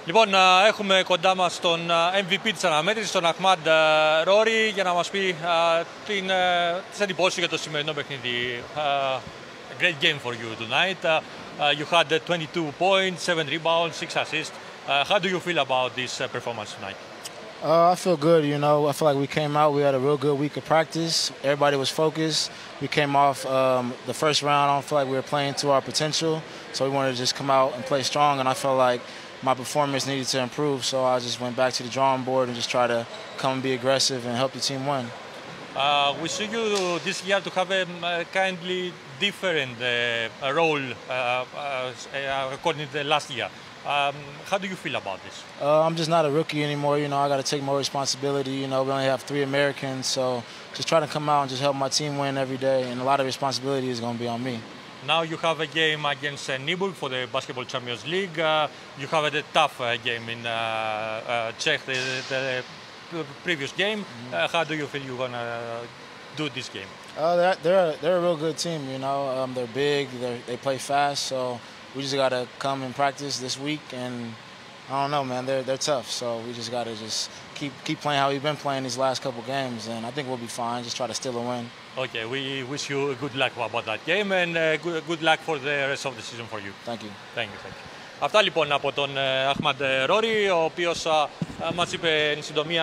Λοιπόν, έχουμε κοντά μας τον MVP της αναμέτρησης, τον Ahmad Rory, για να μας πει τις εντυπώσεις για το σημερινό παιχνίδι. Great game for you tonight. You had 22 points, 7 rebounds, 6 assists. How do you feel about this performance tonight? I feel good, you know. I feel like we came out, we had a real good week of practice. Everybody was focused. We came off the first round, I don't feel like we were playing to our potential. So we wanted to just come out and play strong, and I felt like my performance needed to improve. So I just went back to the drawing board and just try to come and be aggressive and help the team win. We see you this year to have a kindly different role according to the last year. How do you feel about this? I'm just not a rookie anymore. You know, I got to take more responsibility. You know, we only have 3 Americans, so just try to come out and just help my team win every day. And a lot of responsibility is going to be on me. Now you have a game against Niburg for the Basketball Champions League. You have a tough game in Czech, the previous game. How do you feel you're going to do this game? They're a real good team, you know. They're big, they play fast, so we just got to come and practice this week, and I don't know, man, they're tough, so we just got to keep playing how we've been playing these last couple games, and I think we'll be fine. Just try to steal a win. Okay, we wish you good luck about that game, and good luck for the rest of the season for you. Thank you. Thank you. Αυτά λοιπόν από τον Ahmad Rory, ο οποίος μας είπε εν συντομία...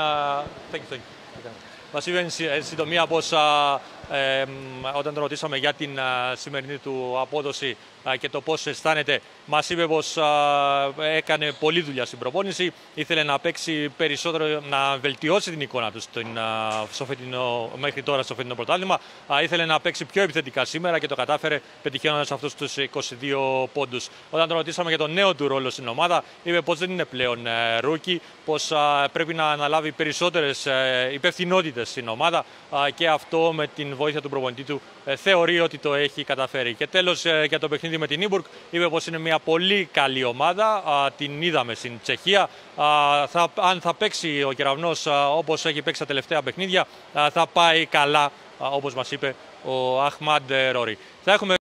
Μας είπε εν συντομία πως όταν τον ρωτήσαμε για την σημερινή του απόδοση και το πώς αισθάνεται, μας είπε πως έκανε πολλή δουλειά στην προπόνηση, ήθελε να παίξει περισσότερο, να βελτιώσει την εικόνα του μέχρι τώρα στο φετινό πρωτάθλημα, ήθελε να παίξει πιο επιθετικά σήμερα και το κατάφερε πετυχαίνοντας αυτούς τους 22 πόντους. Όταν τον ρωτήσαμε για τον νέο του ρόλο στην ομάδα, είπε πως δεν είναι πλέον ρούκι, πως πρέπει να αναλάβει περισσότερες υπευθυνότητες στην ομάδα και αυτό με την βοήθεια του προπονητή του θεωρεί ότι το έχει καταφέρει. Και τέλος, για το παιχνίδι με την Niburg, είπε πως είναι μια πολύ καλή ομάδα, την είδαμε στην Τσεχία. Αν θα παίξει ο Κεραυνός όπως έχει παίξει τα τελευταία παιχνίδια, θα πάει καλά, όπως μας είπε ο Ahmad Rory.